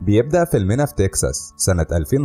بيبدأ فيلمنا في تكساس سنة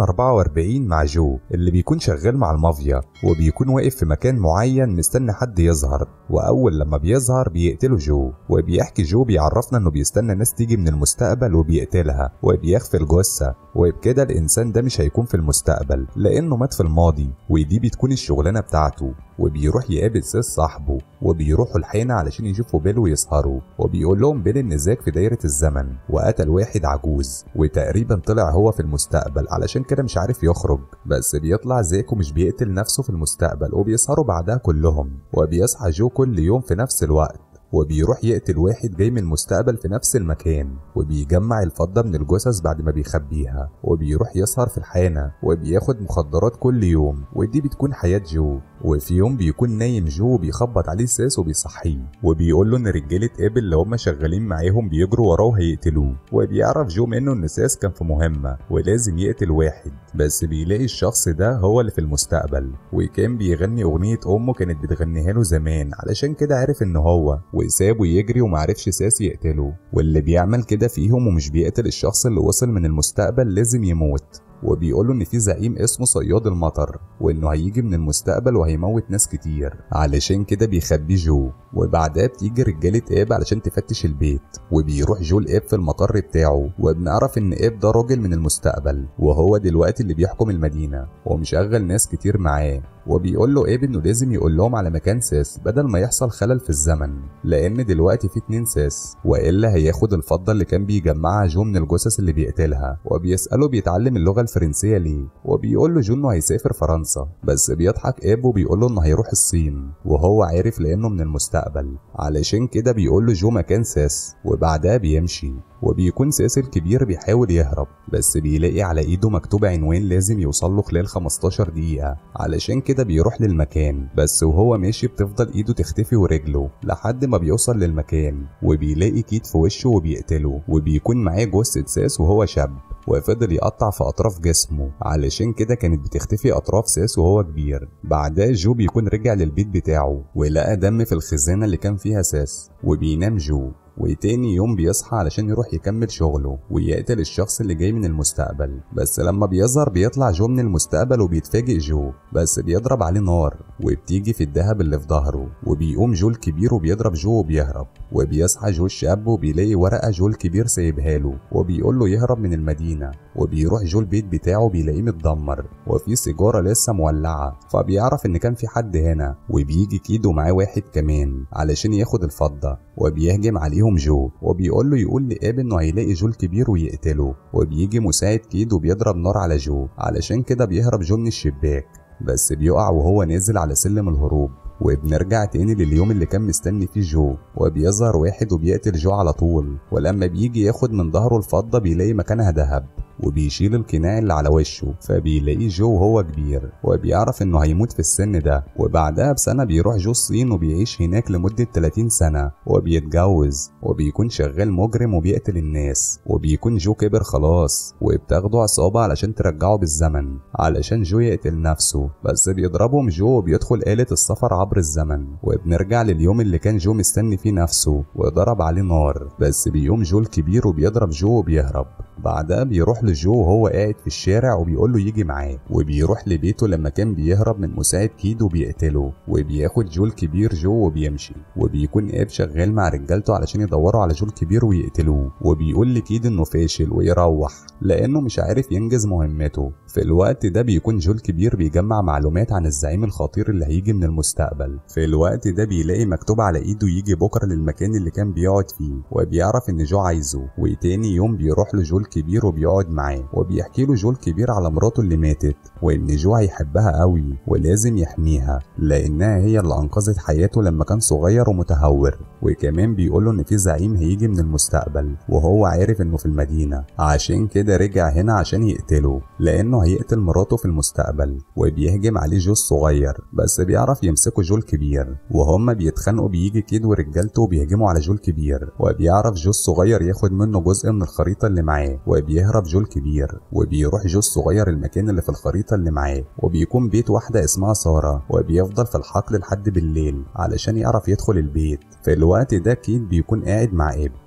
2044 مع جو اللي بيكون شغال مع المافيا، وبيكون واقف في مكان معين مستني حد يظهر، وأول لما بيظهر بيقتله جو. وبيحكي جو بيعرفنا إنه بيستنى ناس تيجي من المستقبل وبيقتلها وبيخفي الجثة، وبكده الإنسان ده مش هيكون في المستقبل لأنه مات في الماضي، ودي بتكون الشغلانة بتاعته. وبيروح يقابل سيس صاحبه، وبيروحوا الحانة علشان يشوفوا بيل ويسهروا، وبيقول لهم بيل إن زاك في دايرة الزمن وقتل واحد عجوز، وتقريبا طلع هو في المستقبل علشان كده مش عارف يخرج. بس بيطلع زاك ومش بيقتل نفسه في المستقبل، وبيسهروا بعدها كلهم. وبيصحى جو كل يوم في نفس الوقت، وبيروح يقتل واحد جاي من المستقبل في نفس المكان، وبيجمع الفضة من الجثث بعد ما بيخبيها، وبيروح يسهر في الحانة وبياخد مخدرات كل يوم، ودي بتكون حياة جو. وفي يوم بيكون نايم جو وبيخبط عليه ساس وبيصحيه، وبيقول له ان رجاله ابل اللي هم شغالين معاهم بيجروا وراه وهيقتلوه. وبيعرف جو منه ان ساس كان في مهمة ولازم يقتل واحد، بس بيلاقي الشخص ده هو اللي في المستقبل، وكان بيغني اغنية امه كانت بتغنيها له زمان، علشان كده عرف ان هو، وسابه يجري ومعرفش ساس يقتله. واللي بيعمل كده فيهم ومش بيقتل الشخص اللي وصل من المستقبل لازم يموت. وبيقوله ان في زعيم اسمه صياد المطر، وانه هيجي من المستقبل وهيموت ناس كتير، علشان كده بيخبيه جو. وبعدها بتيجي رجاله اب علشان تفتش البيت، وبيروح جو لاب في المطر بتاعه، وبنعرف ان اب ده راجل من المستقبل، وهو دلوقتي اللي بيحكم المدينه ومشغل ناس كتير معاه. وبيقول له اب انه لازم يقول لهم على مكان ساس بدل ما يحصل خلل في الزمن، لان دلوقتي في 2 ساس، والا هياخد الفضه اللي كان بيجمعها جو من الجثث اللي بيقتلها. وبيساله بيتعلم اللغه الفرنسيه ليه، وبيقول له جو انه هيسافر فرنسا، بس بيضحك اب وبيقول له انه هيروح الصين، وهو عارف لانه من المستقبل، علشان كده بيقول له جو مكان ساس، وبعدها بيمشي. وبيكون ساس الكبير بيحاول يهرب، بس بيلاقي على ايده مكتوب عنوان لازم يوصل له خلال 15 دقيقة، علشان كده بيروح للمكان. بس وهو ماشي بتفضل ايده تختفي ورجله لحد ما بيوصل للمكان، وبيلاقي كيد في وشه وبيقتله، وبيكون معاه جثة ساس وهو شاب، وفضل يقطع في اطراف جسمه، علشان كده كانت بتختفي اطراف ساس وهو كبير. بعدها جو بيكون رجع للبيت بتاعه ولقى دم في الخزانة اللي كان فيها ساس، وبينام جو. وتاني يوم بيصحى علشان يروح يكمل شغله ويقتل الشخص اللي جاي من المستقبل. بس لما بيظهر بيطلع جو من المستقبل وبيتفاجئ جو، بس بيضرب عليه نار وبتيجي في الدهب اللي في ظهره، وبيقوم جو الكبير وبيضرب جو وبيهرب. وبيصحى جو الشاب وبيلاقي ورقة جو الكبير سايبها له وبيقول له يهرب من المدينة. وبيروح جو البيت بتاعه بيلاقيه متدمر وفي سيجارة لسه مولعة، فبيعرف ان كان في حد هنا، وبيجي كيد ومعاه واحد كمان علشان ياخد الفضة، وبيهجم عليهم جو وبيقول له يقول لآب انه هيلاقي جو الكبير ويقتله. وبيجي مساعد كيد وبيضرب نار على جو، علشان كده بيهرب جو من الشباك، بس بيقع وهو نازل على سلم الهروب. وبنرجع تاني لليوم اللي كان مستني فيه جو، وبيظهر واحد وبيقتل جو على طول. ولما بيجي ياخد من ظهره الفضة بيلاقي مكانها ذهب، وبيشيل القناع اللي على وشه، فبيلاقيه جو وهو كبير، وبيعرف انه هيموت في السن ده. وبعدها بسنة بيروح جو الصين وبيعيش هناك لمدة 30 سنة، وبيتجوز وبيكون شغال مجرم وبيقتل الناس. وبيكون جو كبر خلاص، وبتاخده عصابة علشان ترجعه بالزمن علشان جو يقتل نفسه، بس بيضربهم جو وبيدخل آلة السفر عبر الزمن. وبنرجع لليوم اللي كان جو مستني فيه نفسه وضرب عليه نار، بس بيقوم جو الكبير وبيضرب جو وبيهرب. بعدها بيروح لجو وهو قاعد في الشارع وبيقول له يجي معاه، وبيروح لبيته لما كان بيهرب من مساعد كيد وبيقتله. وبياخد جو الكبير جو وبيمشي، وبيكون اب شغال مع رجالته علشان يدوروا على جو الكبير ويقتلوه. وبيقول لكيد انه فاشل ويروح لانه مش عارف ينجز مهمته. في الوقت ده بيكون جو الكبير بيجمع معلومات عن الزعيم الخطير اللي هيجي من المستقبل. في الوقت ده بيلاقي مكتوب على ايده يجي بكره للمكان اللي كان بيقعد فيه، وبيعرف ان جو عايزه. وتاني يوم بيروح لجو الكبير وبيقعد معاه، وبيحكي له جو الكبير على مراته اللي ماتت، وان جو هيحبها قوي ولازم يحميها لانها هي اللي انقذت حياته لما كان صغير ومتهور. وكمان بيقول له ان في زعيم هيجي من المستقبل وهو عارف انه في المدينة، عشان كده رجع هنا عشان يقتله لانه هيقتل مراته في المستقبل. وبيهجم عليه جو الصغير، بس بيعرف يمسكه جو الكبير، وهما بيتخانقوا بيجي كيد ورجالته وبيهجموا على جو الكبير. وبيعرف جو الصغير ياخد منه جزء من الخريطة اللي معاه، وبيهرب جو الكبير. وبيروح جو الصغير المكان اللي في الخريطة اللي معاه، وبيكون بيت واحدة اسمها سارة، وبيفضل في الحقل لحد بالليل علشان يعرف يدخل البيت. في الوقت ده كيد بيكون قاعد مع اب،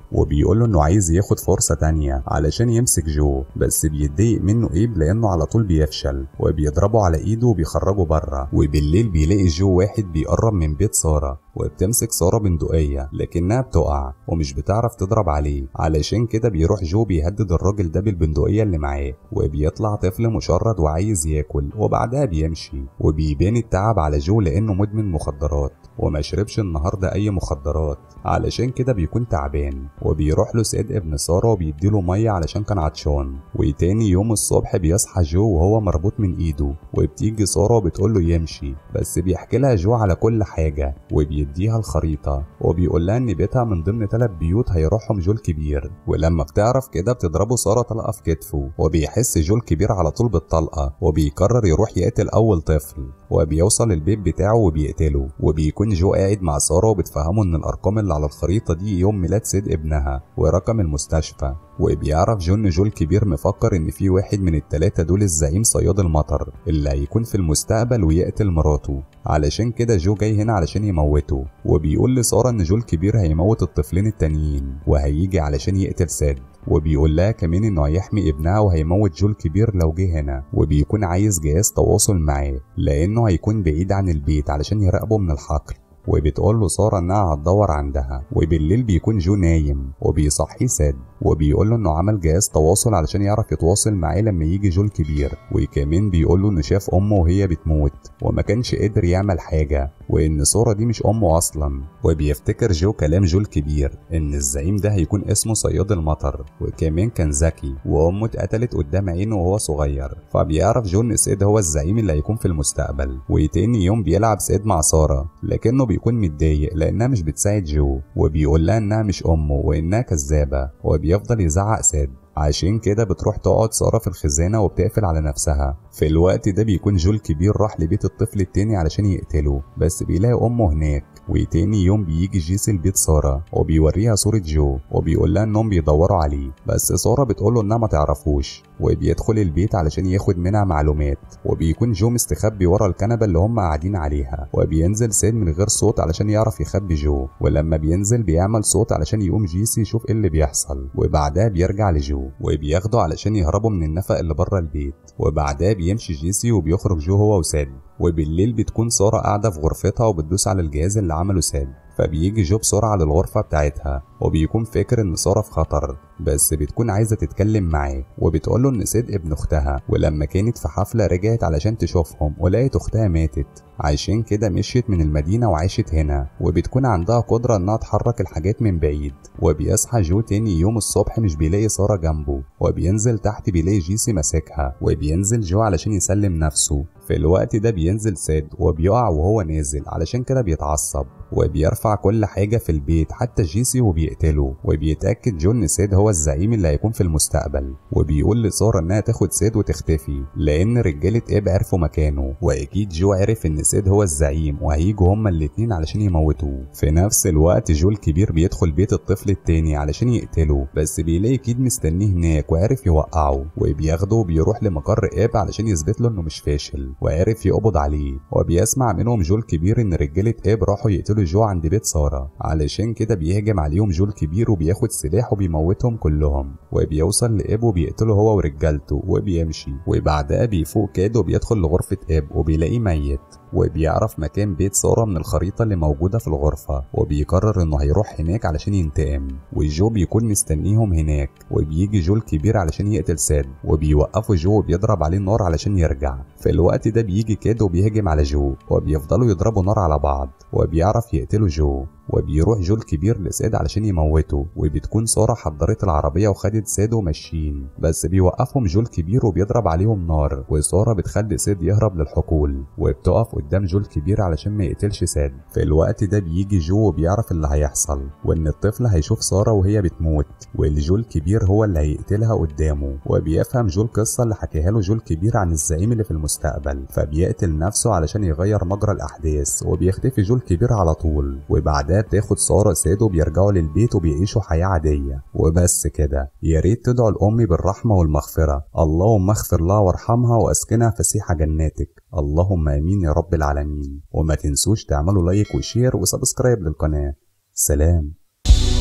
وبيقوله انه عايز ياخد فرصة تانية علشان يمسك جو، بس بيتضايق منه ايب لانه على طول بيفشل وبيضربه على ايده وبيخرجه بره. وبالليل بيلاقي جو واحد بيقرب من بيت سارة وبتمسك سارة بندقية لكنها بتقع ومش بتعرف تضرب عليه، علشان كده بيروح جو بيهدد الراجل ده بالبندقية اللي معاه، وبيطلع طفل مشرد وعايز ياكل وبعدها بيمشي. وبيبان التعب على جو لانه مدمن مخدرات وما شربش النهارده اي مخدرات، علشان كده بيكون تعبان. وبيروح له سيد ابن سارة وبيديله ميه علشان كان عطشان. وتاني يوم الصبح بيصحى جو وهو مربوط من ايده، وبتيجي سارة وبتقول له يمشي، بس بيحكي لها جو على كل حاجه وبيديها الخريطه وبيقول لها ان بيتها من ضمن 3 بيوت هيروحهم جو الكبير. ولما بتعرف كده بتضربه سارة طلقه في كتفه، وبيحس جو الكبير على طول بالطلقه وبيقرر يروح يقتل اول طفل. وبيوصل البيت بتاعه وبيقتله. وبيكون جو قاعد مع سارة وبتفهمه ان الارقام اللي على الخريطه دي يوم ميلاد سيد ابنها ورقم المستشفى. وبيعرف جو ان جو الكبير مفكر ان في واحد من ال3 دول الزعيم صياد المطر اللي هيكون في المستقبل ويقتل مراته، علشان كده جو جاي هنا علشان يموته. وبيقول لسارة ان جو الكبير هيموت الطفلين التانيين وهيجي علشان يقتل سيد، وبيقول لها كمان انه هيحمي ابنها وهيموت جو الكبير لو جه هنا. وبيكون عايز جهاز تواصل معاه لانه هيكون بعيد عن البيت علشان يراقبه من الحقل. وبتقول له سارة انها هتدور عندها. وبالليل بيكون جو نايم وبيصحيه سيد وبيقول له انه عمل جهاز تواصل علشان يعرف يتواصل معاه لما يجي جو الكبير. وكمان بيقول له انه شاف امه وهي بتموت وما كانش قادر يعمل حاجه، وان سارة دي مش امه اصلا. وبيفتكر جو كلام جو الكبير ان الزعيم ده هيكون اسمه صياد المطر، وكمان كان ذكي وامه اتقتلت قدام عينه وهو صغير. فبيعرف جو ان سيد هو الزعيم اللي هيكون في المستقبل. وتاني يوم بيلعب سيد مع سارة لكنه بيكون متضايق لانها مش بتساعد جو، وبيقول لها انها مش امه وانها كذابه، وبيفضل يزعق سيد. عشان كده بتروح تقعد سارة في الخزانة وبتقفل على نفسها. في الوقت ده بيكون جو الكبير راح لبيت الطفل التاني علشان يقتله، بس بيلاقي امه هناك. وتاني يوم بيجي جيسي لبيت سارة وبيوريها صورة جو وبيقول لها انهم بيدوروا عليه، بس سارة بتقوله انها ما تعرفوش. وبيدخل البيت علشان ياخد منها معلومات، وبيكون جو مستخبي ورا الكنبة اللي هم قاعدين عليها. وبينزل سيد من غير صوت علشان يعرف يخبي جو، ولما بينزل بيعمل صوت علشان يقوم جيسي يشوف ايه اللي بيحصل. وبعدها بيرجع لجو وبياخده علشان يهربوا من النفق اللي بره البيت. وبعدها بيمشي جيسي وبيخرج جو هو وسيد. وبالليل بتكون سارة قاعدة في غرفتها وبتدوس على الجهاز اللي عمله سيد، فبيجي جو بسرعة للغرفة بتاعتها وبيكون فاكر ان سارة في خطر، بس بتكون عايزة تتكلم معاه. وبتقوله ان سيد ابن اختها، ولما كانت في حفلة رجعت علشان تشوفهم ولقيت اختها ماتت، عشان كده مشيت من المدينة وعاشت هنا. وبتكون عندها قدرة انها تحرك الحاجات من بعيد. وبيصحى جو تاني يوم الصبح مش بيلاقي سارة جنبه، وبينزل تحت بيلاقي جيسي ماسكها. وبينزل جو علشان يسلم نفسه. في الوقت ده بينزل سيد وبيقع وهو نازل، علشان كده بيتعصب وبيرفع كل حاجة في البيت حتى جيسي وبيقتله. وبيتأكد جو ان سيد هو الزعيم اللي هيكون في المستقبل. وبيقول لسارة انها تاخد سيد وتختفي لان رجالة اب عرفوا مكانه، واكيد جو عرف ان سيد هو الزعيم وهيجوا هما الاتنين علشان يموتوه. في نفس الوقت جو الكبير بيدخل بيت الطفل التاني علشان يقتله، بس بيلاقي كيد مستنيه هناك وعرف يوقعه. وبياخده وبيروح لمقر اب علشان يثبت له انه مش فاشل وعرف يقبض عليه. وبيسمع منهم جو الكبير ان رجالة اب راحوا يقتلوا جو عند بيت سارة، علشان كده بيهجم عليهم جو الكبير وبياخد سلاح وبيموتهم كلهم. وبيوصل لاب وبيقتله هو ورجالته وبيمشي. وبعدها بيفوق كاد وبيدخل لغرفة اب وبيلاقيه ميت. وبيعرف مكان بيت سارة من الخريطة اللي موجودة في الغرفة، وبيقرر انه هيروح هناك علشان ينتقم. وجو بيكون مستنيهم هناك. وبيجي جو الكبير علشان يقتل ساد، وبيوقفوا جو وبيضرب عليه نار علشان يرجع. في الوقت ده بيجي كاد وبيهجم على جو، وبيفضلوا يضربوا نار على بعض، وبيعرف يقتلوا جو. وبيروح جو الكبير لساد علشان يموته. وبتكون سارة حضرت العربية وخدت ساد وماشيين، بس بيوقفهم جو الكبير وبيضرب عليهم نار. وسارة بتخلي ساد يهرب للحقول، وبتقف قدام جو الكبير علشان ما يقتلش ساد. في الوقت ده بيجي جو وبيعرف اللي هيحصل، وان الطفل هيشوف سارة وهي بتموت، واللي جو الكبير هو اللي هيقتلها قدامه. وبيفهم جو القصة اللي حكيها له جو الكبير عن الزعيم اللي في المستقبل، فبيقتل نفسه علشان يغير مجرى الأحداث. وبيختفي جو الكبير على طول. وبعدها بتاخد سارة ساد وبيرجعوا للبيت وبيعيشوا حياة عادية. وبس كده. يا ريت تدعوا لأمي بالرحمة والمغفرة. اللهم اغفر لها وارحمها واسكنها فسيح جناتك. اللهم امين يا رب العالمين. وما تنسوش تعملوا لايك وشير وسبسكرايب للقناة. سلام.